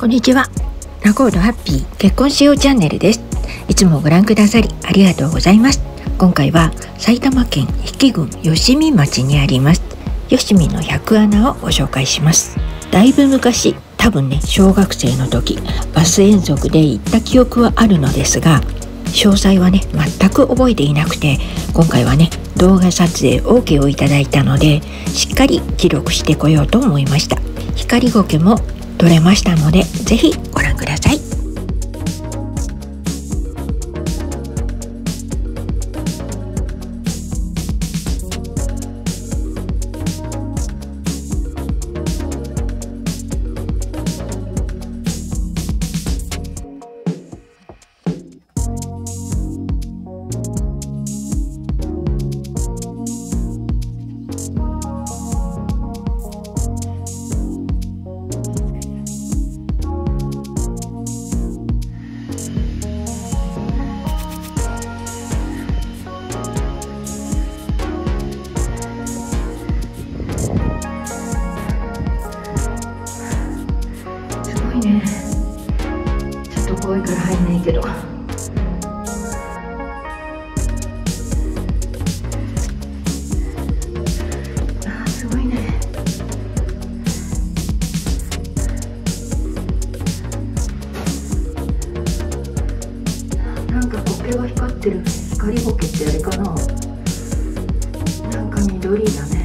こんにちは。仲人ハッピー結婚しようチャンネルです。いつもご覧くださりありがとうございます。今回は埼玉県比企郡吉見町にあります吉見の百穴をご紹介します。だいぶ昔、多分ね小学生の時バス遠足で行った記憶はあるのですが、詳細はね全く覚えていなくて、今回はね動画撮影 OK をいただいたのでしっかり記録してこようと思いました。光苔も撮れましたのでぜひご覧ください。ちょっと怖いから入んないけど、すごいね。なんか苔が光ってる。光苔ってあれかな、なんか緑だね。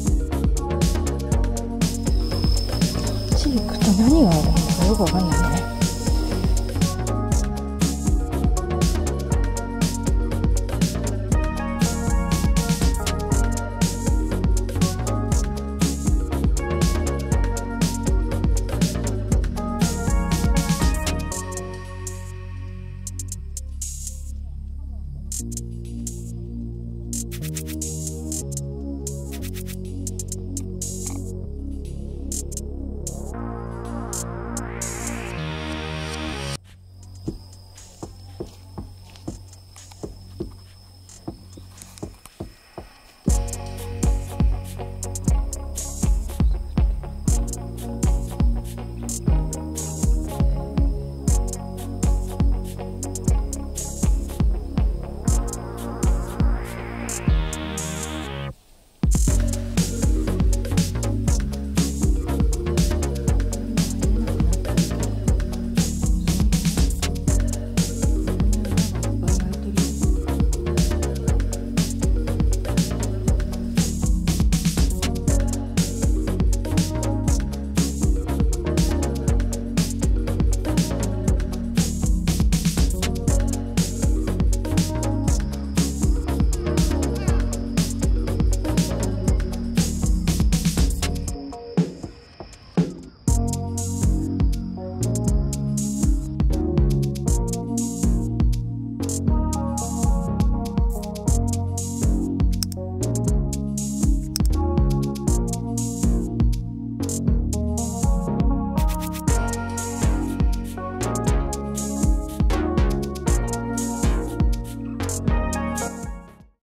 行くと何があるのかよくわかんないね。